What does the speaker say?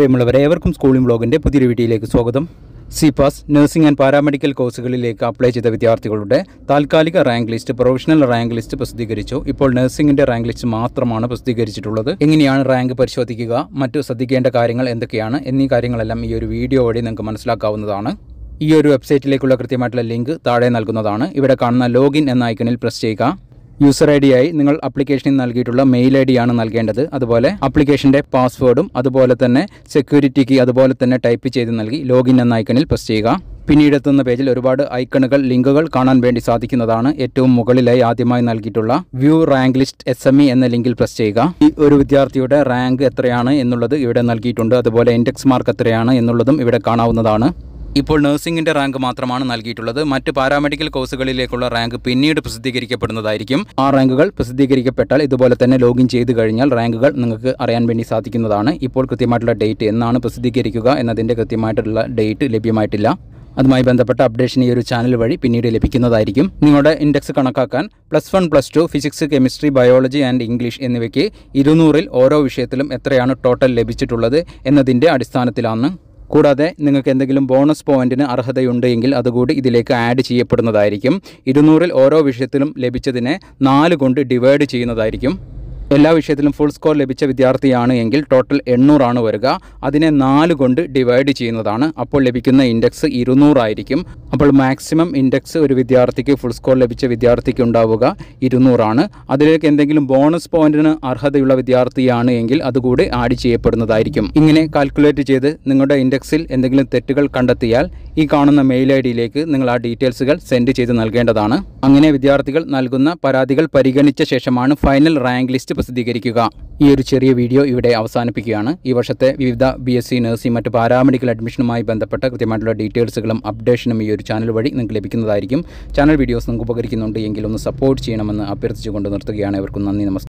പ്രിയമുള്ളവരെ ഏവർക്കും സ്കൂളിംഗ് ബ്ലോഗിൻ്റെ പുതിയൊരു വീഡിയോയിലേക്ക് സ്വാഗതം. CPAS നഴ്സിംഗ് ആൻഡ് പാരാമെഡിക്കൽ കോഴ്സുകളിലേക്ക് അപ്ലൈ ചെയ്ത വിദ്യാർത്ഥികളുടെ താൽക്കാലിക rank list, professional rank list പ്രസിദ്ധീകരിച്ചു. ഇപ്പോൾ നഴ്സിംഗിൻ്റെ റാങ്ക് ലിസ്റ്റ് മാത്രമാണ് പ്രസിദ്ധീകരിച്ചിട്ടുള്ളത്. എങ്ങനെയാണ് റാങ്ക് പരിശോധിക്കുക, മറ്റു ശ്രദ്ധിക്കേണ്ട കാര്യങ്ങൾ എന്തൊക്കെയാണ് എന്നീ കാര്യങ്ങളെല്ലാം ഈ ഒരു വീഡിയോ വഴി നിങ്ങൾക്ക് മനസ്സിലാക്കാവുന്നതാണ്. ഈ ഒരു വെബ്സൈറ്റിലേക്കുള്ള കൃത്യമായിട്ടുള്ള ലിങ്ക് താഴെ നൽകുന്നതാണ്. ഇവിടെ കാണുന്ന ലോഗിൻ എന്ന ഐക്കണിൽ പ്രസ് ചെയ്യുക. യൂസർ ഐ ഡി ആയി നിങ്ങൾ ആപ്ലിക്കേഷനിൽ നൽകിയിട്ടുള്ള മെയിൽ ഐ ഡി ആണ് നൽകേണ്ടത്. അതുപോലെ ആപ്ലിക്കേഷൻ്റെ പാസ്വേഡും അതുപോലെ തന്നെ സെക്യൂരിറ്റി കീ അതുപോലെ തന്നെ ടൈപ്പ് ചെയ്ത് നൽകി ലോഗിൻ എന്ന ഐക്കണിൽ പ്രസ് ചെയ്യുക. പിന്നീട് എത്തുന്ന പേജിൽ ഒരുപാട് ഐക്കണുകൾ, ലിങ്കുകൾ കാണാൻ വേണ്ടി സാധിക്കുന്നതാണ്. ഏറ്റവും മുകളിലായി ആദ്യമായി നൽകിയിട്ടുള്ള വ്യൂ റാങ്ക് ലിസ്റ്റ് SME എന്ന ലിങ്കിൽ പ്രസ് ചെയ്യുക. ഈ ഒരു വിദ്യാർത്ഥിയുടെ റാങ്ക് എത്രയാണ് എന്നുള്ളത് ഇവിടെ നൽകിയിട്ടുണ്ട്. അതുപോലെ ഇൻഡെക്സ് മാർക്ക് എത്രയാണ് എന്നുള്ളതും ഇവിടെ കാണാവുന്നതാണ്. ഇപ്പോൾ നഴ്സിംഗിൻ്റെ റാങ്ക് മാത്രമാണ് നൽകിയിട്ടുള്ളത്. മറ്റ് പാരാമെഡിക്കൽ കോഴ്സുകളിലേക്കുള്ള റാങ്ക് പിന്നീട് പ്രസിദ്ധീകരിക്കപ്പെടുന്നതായിരിക്കും. ആ റാങ്കുകൾ പ്രസിദ്ധീകരിക്കപ്പെട്ടാൽ ഇതുപോലെ തന്നെ ലോഗിൻ ചെയ്ത് കഴിഞ്ഞാൽ റാങ്കുകൾ നിങ്ങൾക്ക് അറിയാൻ വേണ്ടി സാധിക്കുന്നതാണ്. ഇപ്പോൾ കൃത്യമായിട്ടുള്ള ഡേറ്റ് എന്നാണ് പ്രസിദ്ധീകരിക്കുക എന്നതിൻ്റെ കൃത്യമായിട്ടുള്ള ഡേറ്റ് ലഭ്യമായിട്ടില്ല. അതുമായി ബന്ധപ്പെട്ട അപ്ഡേഷൻ ഈ ഒരു ചാനൽ വഴി പിന്നീട് ലഭിക്കുന്നതായിരിക്കും. നിങ്ങളുടെ ഇൻഡെക്സ് കണക്കാക്കാൻ +1, +2 physics, chemistry, biology and English എന്നിവയ്ക്ക് 200-ൽ ഓരോ വിഷയത്തിലും എത്രയാണ് ടോട്ടൽ ലഭിച്ചിട്ടുള്ളത് എന്നതിൻ്റെ അടിസ്ഥാനത്തിലാണ്. കൂടാതെ നിങ്ങൾക്ക് എന്തെങ്കിലും ബോണസ് പോയിന്റിന് അർഹതയുണ്ട് എങ്കിൽ അതുകൂടി ഇതിലേക്ക് ആഡ് ചെയ്യപ്പെടുന്നതായിരിക്കും. 200-ൽ ഓരോ വിഷയത്തിലും ലഭിച്ചതിനെ 4 കൊണ്ട് ഡിവൈഡ് ചെയ്യുന്നതായിരിക്കും. എല്ലാ വിഷയത്തിലും ഫുൾ സ്കോർ ലഭിച്ച വിദ്യാർത്ഥിയാണ് എങ്കിൽ ടോട്ടൽ 800 ആണ് വരിക. അതിനെ 4 കൊണ്ട് ഡിവൈഡ് ചെയ്യുന്നതാണ്. അപ്പോൾ ലഭിക്കുന്ന ഇൻഡെക്സ് 200 ആയിരിക്കും. അപ്പോൾ മാക്സിമം ഇൻഡെക്സ് ഒരു വിദ്യാർത്ഥിക്ക്, ഫുൾ സ്കോർ ലഭിച്ച വിദ്യാർത്ഥിക്ക് ഉണ്ടാവുക 200 ആണ്. അതിലേക്ക് എന്തെങ്കിലും ബോണസ് പോയിന്റിന് അർഹതയുള്ള വിദ്യാർത്ഥിയാണ് എങ്കിൽ അതുകൂടി ആഡ് ചെയ്യപ്പെടുന്നതായിരിക്കും. ഇങ്ങനെ കാൽക്കുലേറ്റ് ചെയ്ത് നിങ്ങളുടെ ഇൻഡെക്സിൽ എന്തെങ്കിലും തെറ്റുകൾ കണ്ടെത്തിയാൽ ഈ കാണുന്ന മെയിൽ ഐ ഡിയിലേക്ക് നിങ്ങൾ ആ ഡീറ്റെയിൽസുകൾ സെൻഡ് ചെയ്ത് നൽകേണ്ടതാണ്. അങ്ങനെ വിദ്യാർത്ഥികൾ നൽകുന്ന പരാതികൾ പരിഗണിച്ച ശേഷമാണ് ഫൈനൽ റാങ്ക് ലിസ്റ്റ് പ്രസിദ്ധീകരിക്കുക. ഈ ഒരു ചെറിയ വീഡിയോ ഇവിടെ അവസാനിപ്പിക്കുകയാണ്. ഈ വർഷത്തെ വിവിധ BSc നഴ്സിംഗ്, മറ്റ് പാരാമെഡിക്കൽ അഡ്മിഷനുമായി ബന്ധപ്പെട്ട കൃത്യമായിട്ടുള്ള ഡീറ്റെയിൽസുകളും അപ്ഡേഷനും ഈ ഒരു ചാനൽ വഴി നിങ്ങൾക്ക് ലഭിക്കുന്നതായിരിക്കും. ചാനൽ വീഡിയോസ് നിങ്ങൾക്ക് ഉപകരിക്കുന്നുണ്ട് എങ്കിൽ ഒന്ന് സപ്പോർട്ട് ചെയ്യണമെന്ന് അഭ്യർത്ഥിച്ചുകൊണ്ട് നിർത്തുകയാണ്. ഇവർക്കും നന്ദി, നമസ്കാരം.